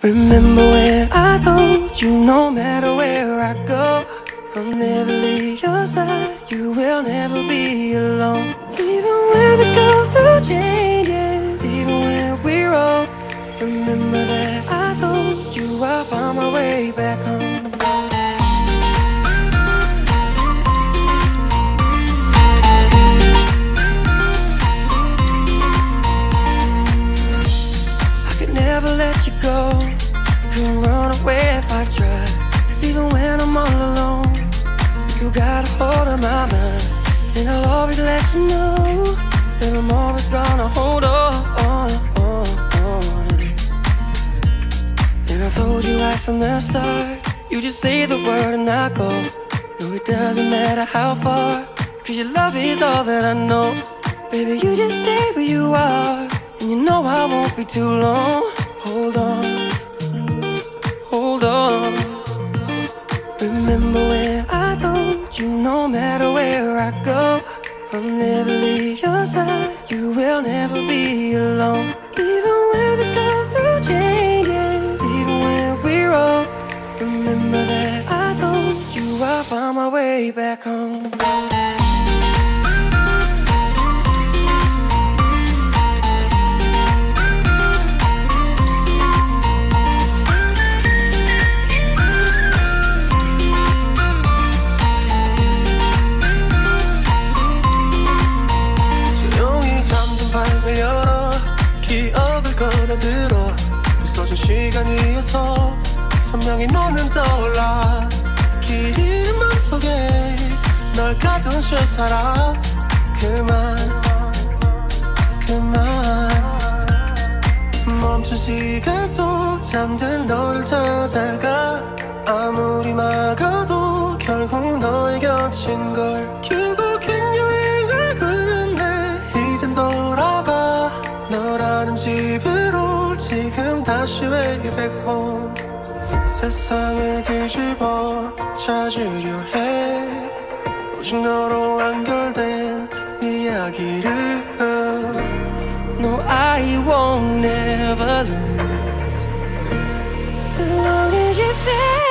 Remember when I told you no matter where I go, I'll never leave your side, you will never be alone. Even when we go through changes, even when we're old, remember that I told you I found my way back home. I could never let you go, couldn't run away if I tried. Cause even when I'm all alone, you got a hold of my mind. And I'll always let you know that I'm always gonna hold on. And I told you right from the start, you just say the word and I go. No, it doesn't matter how far, cause your love is all that I know. Baby, you just stay where you are, and you know I won't be too long. Hold on, hold on. Remember when I told you no matter where I go, I'll never leave your side, you will never be alone. Even when we go through changes, even when we're old, remember that I told you I found my way back home. 기억을 걸어들어 부서진 시간 위에서 선명히 너는 떠올라. 긴 맘속에 널 가둔 실사라. 그만 멈춘 시간 속 잠든 너를 찾아가. 아무리 막아도 결국 너의 곁인 걸. 결국엔 여행을 끝내 이젠 돌아가. 너라는 집으로 지금 다시 way back home. 세상을 뒤집어 찾으려 해 오직 너로 완결된 이야기를. No, I won't never lose as long as you're there.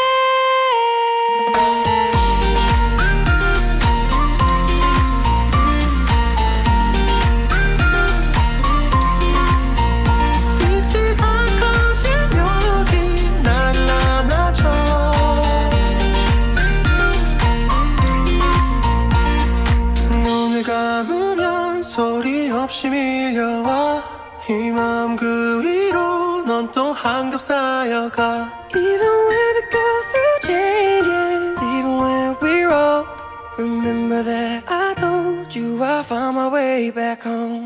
없이 밀려와 이 마음 그 위로 넌 또 한겹 쌓여가. Even when we go through changes, even when we're old, remember that I told you I found my way back home.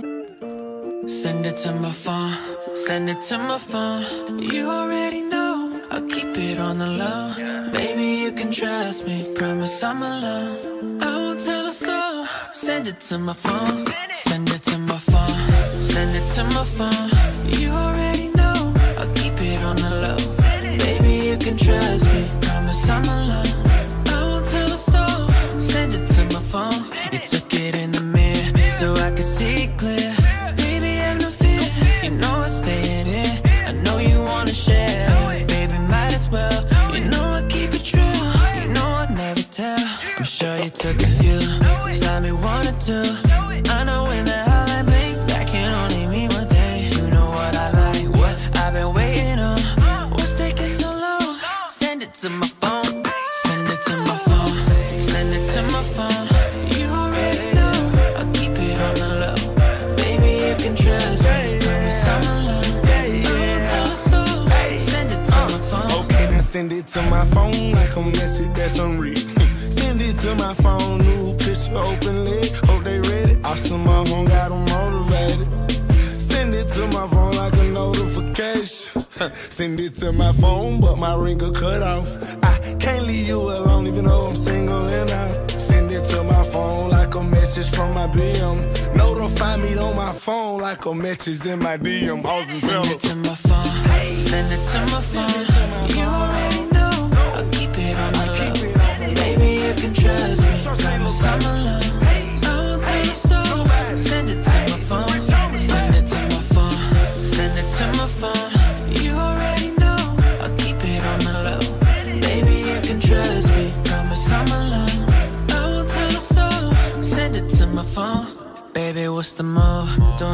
Send it to my phone, send it to my phone. You already know, I'll keep it on the low. Baby, you can trust me, promise I'm alone. I won't tell a soul. Send it to my phone, send it to my phone, send it to my phone. You already know, I'll keep it on the low. Baby, you can trust me, promise I'm alone. I won't tell a soul. Send it to my phone. You took it in the mirror, so I could see clear. Baby, have no fear, you know I'm staying here. I know you wanna share, baby, might as well. You know I keep it true, you know I never tell. I'm sure you took a few, saw me wanna do. I know when the hell I blink, that can only mean one thing. You know what I like, what I've been waiting on. What's taking so long? Send it to my phone, send it to my phone, send it to my phone. You already know, I'll keep it on the low. Baby, you can trust me, promise I'm alone. I won't tell a soul. Send it to my phone. Okay, now send it to my phone like a message that's unread. Send it to my phone, new picture openly. Hope they read it. Awesome, my home got them motivated. Send it to my phone like a notification. Send it to my phone, but my ring got cut off. I can't leave you alone even though I'm single and out. Send it to my phone like a message from my BM. Notify me on my phone like a message in my DM. Awesome, send it to my phone, send it to my phone. You already know, I'll keep it on the low. Baby, you can trust me, promise I'm alone. I won't tell you so. Send it to my phone, send it to my phone, send it to my phone. You already know,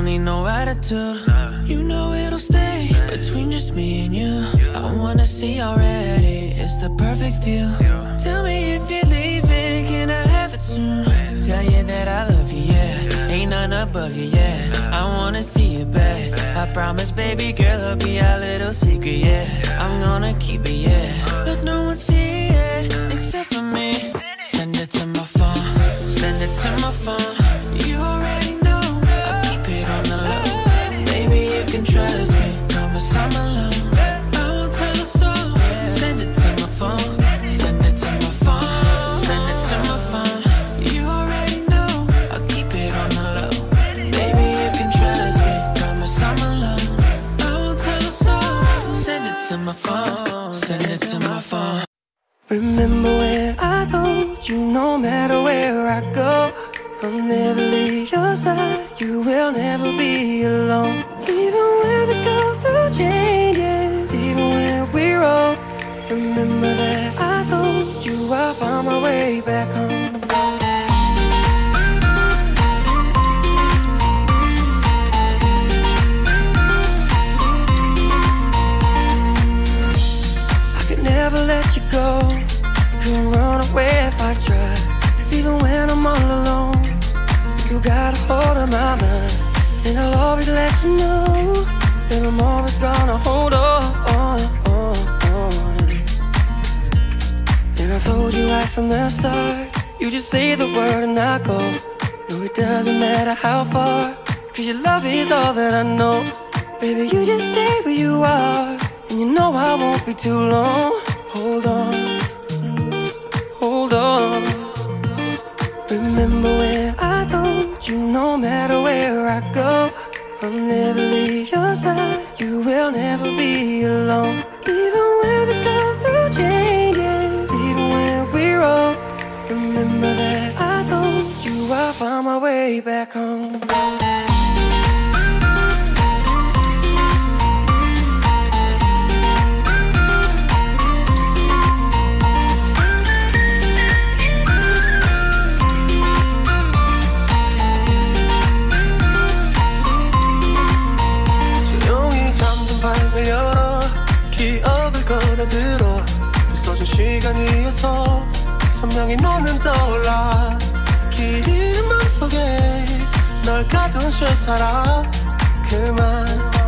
don't need no attitude. You know it'll stay between just me and you. I wanna see already, it's the perfect view. Tell me if you're leaving, can I have it soon? Tell you that I love you, yeah. Ain't none above you, yeah. I wanna see you back. I promise, baby girl, it'll be our little secret, yeah. I'm gonna keep it, yeah. Let no one see it except for me. Send it to my phone, send it to my phone. You already know, I keep it on the low. Baby, you can trust me, promise I'm alone. I won't tell a soul. Send it to my phone, send it to my phone, send it to my phone. You already know, I keep it on the low. Baby, you can trust me, promise I'm alone. I won't tell a soul. Send it to my phone, send it to my phone. Remember when I told you no matter where I go, I'll never leave your side, you will never be alone. Even when we go through changes, even when we're old, remember that I told you I'll find my way back home. I could never let you go, couldn't run away if I tried. Cause even when I'm all alone, you got a hold of my mind. And I'll always let you know that I'm always gonna hold on. And I told you right from the start, you just say the word and I go. No, it doesn't matter how far, cause your love is all that I know. Baby, you just stay where you are, and you know I won't be too long. Hold on, hold on. Remember when I told you no matter where I go, I'll never leave your side, you will never be alone. Even when we go through changes, even when we're old, remember that I told you I'll find my way back home. 들어 부서진 시간 위에서 선명히 너는 떠올라. 길 잃은 맘속에 널 가둔 채 살아. 그만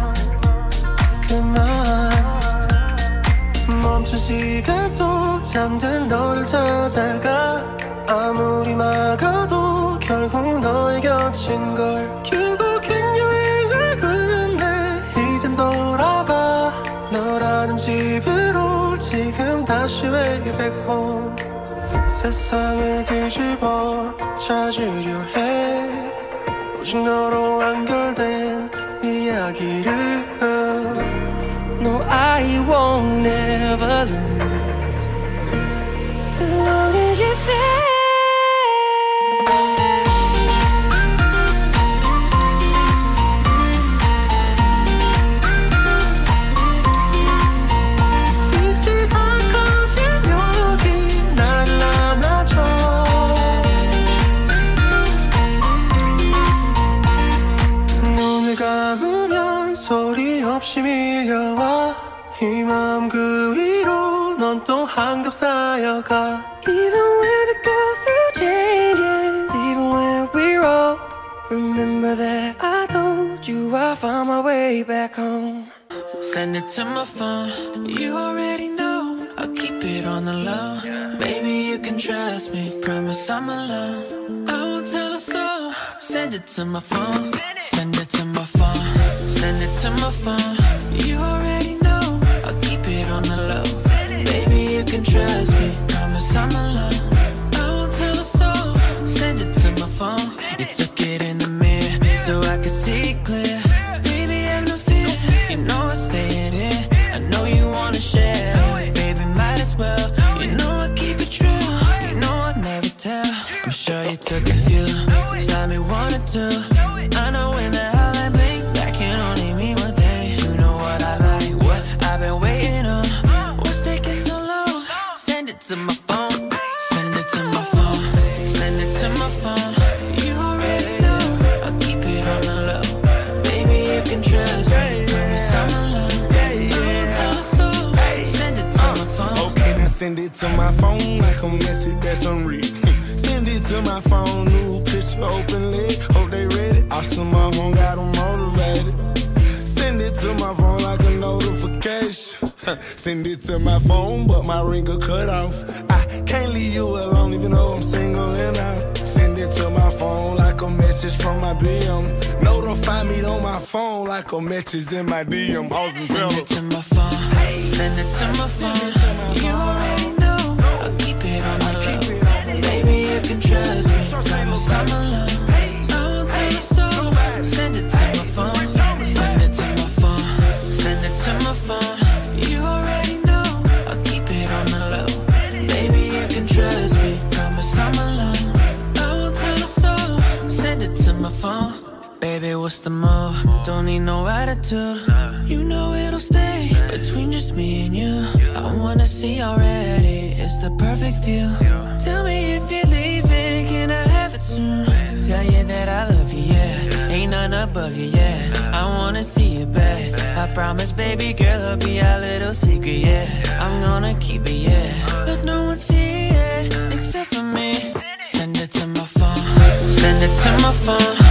멈춘 시간 속 잠든 너를 찾아가. 아무리 막아도 결국 너의 곁인 걸. 결국엔 여행을 끝내 이젠 돌아가. 너라는 집으로 지금 다시 way back home. 세상을 뒤집어 찾으려 해. 오직 너로 완결된 이야기를. No, I won't never lose as long as you're there. 밀려와 이 마음 그 위로 넌 또 한겹 쌓여가. Even when we go through changes, even when we're old, remember that I told you I'll find my way back home. Send it to my phone, you already know I'll keep it on the low. Baby, you can trust me, promise I'm alone. I won't tell a soul. Send it to my phone, send it to my phone, send it to my phone. You already know I'll keep it on the low. Baby, you can trust me, promise I'm alone. I won't tell a soul. Send it to my phone. You took it in the mirror so I could see clear. Baby, have no fear, you know I'm staying here. I know you wanna share, baby, might as well. You know I keep it true, you know I'd never tell. I'm sure you took a few, tell me one or two. I know when the hell I make, that can only mean one thing. You know what I like, what I've been waiting on. What's taking so long? Send Send it to my phone like a message that's unread. Send it to my phone, new picture openly. Hope they read it. Awesome, my home got them motivated. Send it to my phone like a notification. Send it to my phone, but my ringer cut off. I can't leave you alone even though I'm single and out. Send it to my phone like a message from my BM. Notify me on my phone like a message in my DM. Send it to my phone. Send it to my phone. You already know I'll keep it on the low. Baby, you can trust me. Promise I'm alone. I won't tell you so. Send it to my phone. Send it to my phone. Send it to my phone. You already know I'll keep it on the low. Baby, you can trust me. Promise I'm alone. I won't tell you so. Send it to my phone. Baby, what's the move? Don't need no attitude. You know it'll stay between just me and you. I wanna see already, it's the perfect view. Tell me if you're leaving, can I have it soon? Tell you that I love you, yeah. Ain't none above you, yeah. I wanna see you back. I promise, baby girl, it'll be our little secret, yeah. I'm gonna keep it, yeah. Let no one see it, except for me. Send it to my phone. Send it to my phone.